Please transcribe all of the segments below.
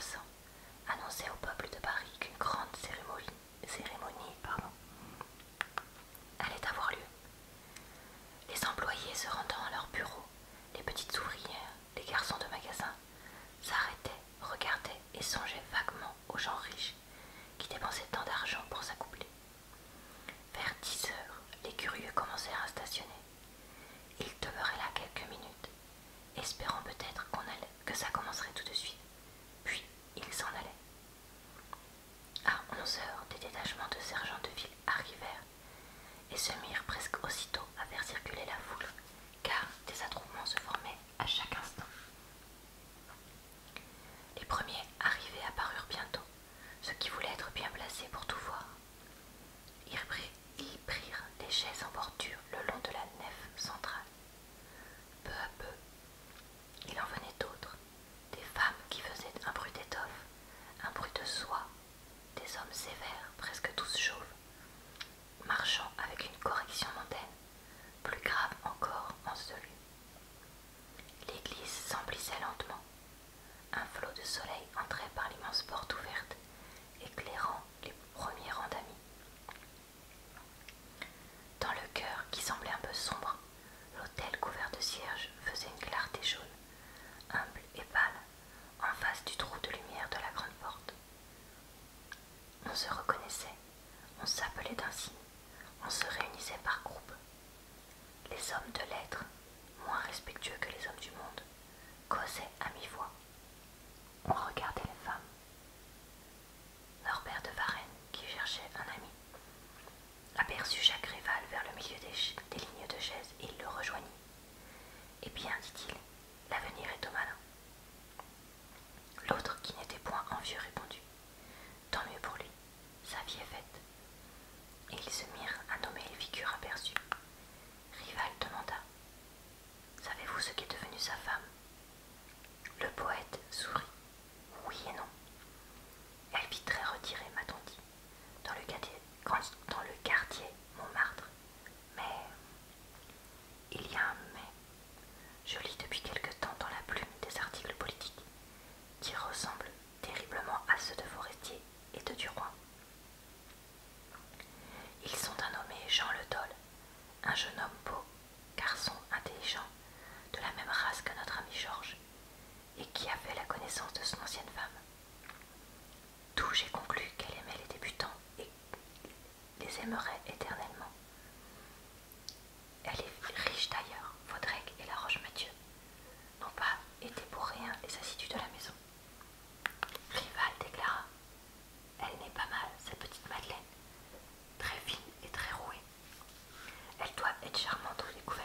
passant annonçait au peuple de Paris qu'une grande cérémonie allait avoir lieu. Les employés se rendant à leur bureau, les petites ouvrières, les garçons de magasin s'arrêtaient, regardaient et songeaient vaguement aux gens riches qui dépensaient tant d'argent pour s'accoupler. Vers 10 heures, les curieux commencèrent à stationner. Ils demeuraient là quelques minutes, espérant peut-être que ça commencerait tout de suite. Puis ils s'en allaient. À 11 heures, des détachements de sergents de ville arrivèrent et se mirent presque aussitôt à faire circuler la foule, car des attroupements se formaient à chaque instant. Les premiers arrivés apparurent bientôt, ceux qui voulaient être bien placés pour tout voir. Ils prirent des chaises en bordure le long de la nef centrale. Peu à peu, il en venait d'autres, des femmes qui faisaient un bruit d'étoffe, un bruit de soie, des hommes sévères, presque tous chauves, marchant avec une correction mondaine, plus grave encore en ce lieu. L'église s'emplissait lentement. Un flot de soleil entrait par l'immense porte ouverte, éclairant les premiers rangs d'amis. Dans le chœur, qui semblait un peu sombre, l'autel couvert de cierges faisait une clarté jaune, humble et pâle, en face du trou de lumière de la grande porte. On se reconnaissait, on s'appelait d'un signe, on se réunissait par groupes. Les hommes de lettres, moins respectueux que les hommes du monde, causaient à mi-voix. On regardait les femmes. Norbert de Varenne, qui cherchait un ami, aperçut Jacques Rival vers le milieu des lignes de chaises et il le rejoignit. Eh bien, dit-il, l'avenir est au malin. L'autre, qui n'était point envieux, répondit: tant mieux pour lui, sa vie est faite. Et ils se mirent à nommer les figures aperçues. Rival demanda: savez-vous ce qu'est devenu sa femme? Le poète sourit: oui et non. Elle vit très retirée, m'a-t-on dit, dans le quartier Montmartre. Mais il y a un mais. Je lis depuis quelque temps dans la plume des articles politiques qui ressemblent terriblement à ceux de Forestier et de Duroy. Ils sont un nommé Jean Le Dol, un jeune homme beau, garçon intelligent, de la même race que notre ami Georges, et qui a fait la connaissance de son ancienne femme. D'où j'ai conclu qu'elle aimait les débutants et les aimerait éternellement. Elle est riche d'ailleurs, Vaudrec et La Roche-Mathieu n'ont pas été pour rien les assidus de la maison. Rival déclara: elle n'est pas mal, cette petite Madeleine, très fine et très rouée. Elle doit être charmante au découvert.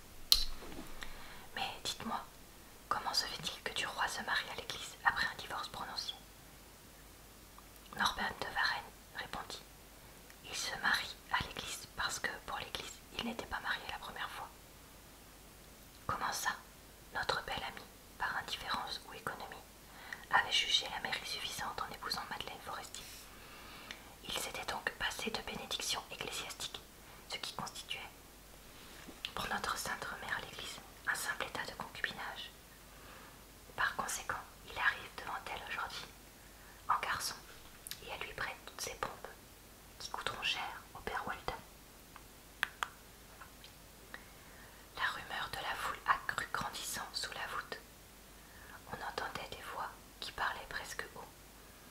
Mais dites-moi, comment se fait-il que Duroy se marie à l'église après un divorce prononcé? Norbert de Varenne répondit: il se marie à l'église parce que pour l'église il n'était pas marié la première fois. Comment ça? Notre bel ami, par indifférence ou économie, avait jugé la mairie suffisante en épousant Madeleine Forestier. Il s'était donc passé de bénédiction ecclésiastique, ce qui constituait pour notre sainte mère à l'église un simple état de concubinage. Par conséquent, il arrive devant elle aujourd'hui en garçon et elle lui prête toutes ses pompes qui coûteront cher au père Walton. La rumeur de la foule accrut grandissant sous la voûte. On entendait des voix qui parlaient presque haut.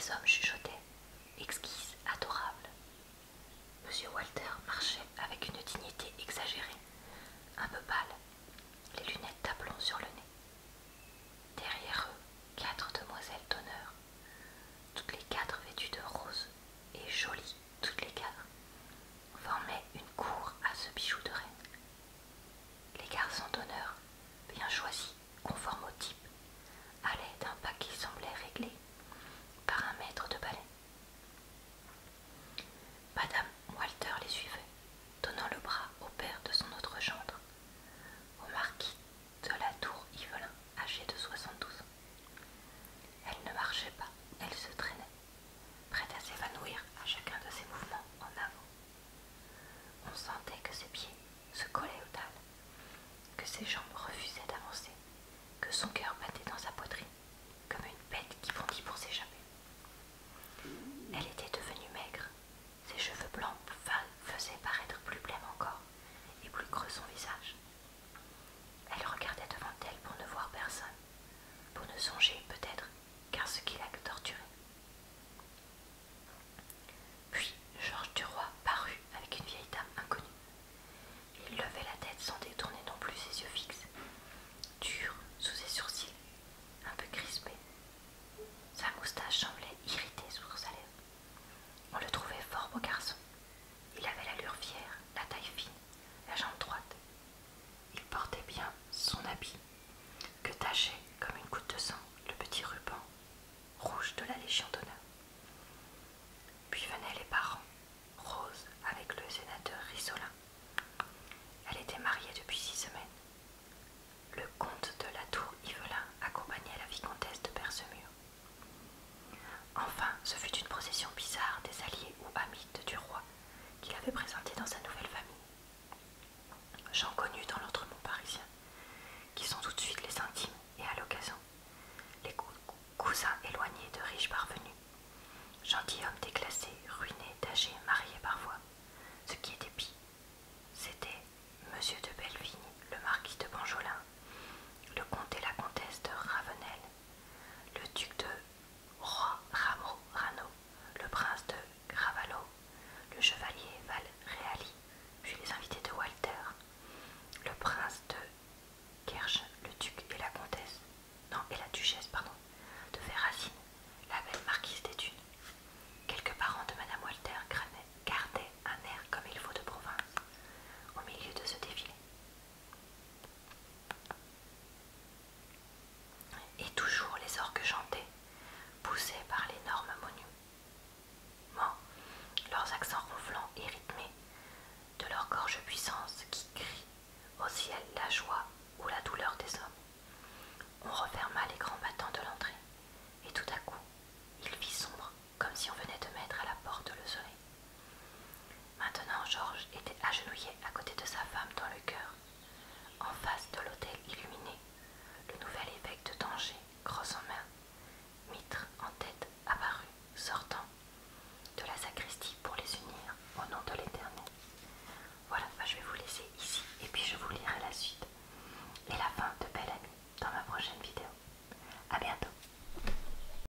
les hommes chuchotaient, exquise, adorable. Monsieur Walter marchait avec une dignité exagérée, un peu pâle, les lunettes d'aplomb sur le nez. Derrière eux, 4 demoiselles d'honneur, toutes les 4 vêtues de rose et jolies toutes les 4, formaient une cour à ce bijou de reine. Les garçons d'honneur, bien choisis, conformes au type, allaient d'un pas qui semblait réglé par un maître de ballet. Madame Walter les suivait, donnant le bras au père de son autre gendre, au marquis de la tour Yvelin, âgé de 72. Elle ne marchait pas, elle se traînait, prête à s'évanouir à chacun de ses mouvements en avant. On sentait que ses pieds se collaient aux dalles, que ses jambes refusaient d'avancer, que son cœur battait dans sa poitrine, comme une bête qui bondit pour s'échapper. Elle était devenue maigre, ses cheveux blancs faisaient paraître plus blême encore et plus creux son visage. Elle regardait devant elle pour ne voir personne, pour ne songer peut-être qu'à ce qui la torturait. Puis Georges Duroy parut avec une vieille dame inconnue. Il levait la tête sans détourner non plus ses yeux fixes, dur sous ses sourcils, un peu crispés. Sa moustache semblait irritée sur sa lèvre. On le trouvait fort beau garçon. Il avait l'allure fière, la taille fine, la jambe droite. Il portait bien son habit, que tachait comme une goutte de sang le petit ruban rouge de la Légion d'honneur. Puis venaient les parents, Rose avec le sénateur Rissolin. Elle était mariée depuis 6 semaines. Le comte de la tour Yvelin accompagnait la vicomtesse de Percemur. Enfin, ce fut une procession bizarre des alliés ou amis du roi qu'il avait présenté dans sa nouvelle famille. Gens connus dans l'entremont parisien, qui sont tout de suite les intimes et à l'occasion, les cousins éloignés de riches parvenus, gentilshommes déclassés, ruinés, âgés, mariés parfois. Ce qui était pis, c'était Monsieur de Bellevigne, le marquis de Banjolin, le comte et la comtesse de Ravenel, le duc de Rano, le prince de Gravallo, le chevalier Valréali, puis les invités de Walter, le prince de Kerch, le duc et la comtesse, non, et la duchesse, pardon, de Verracine, la belle marquise des Dunes. Quelques parents de Madame Walter gardaient un air comme il faut de province, au milieu de ce défilé. Et toujours les orgues chantaient, poussés par l'énorme monument, leurs accents ronflants et rythmés, de leur gorge puissance qui crie au ciel la joie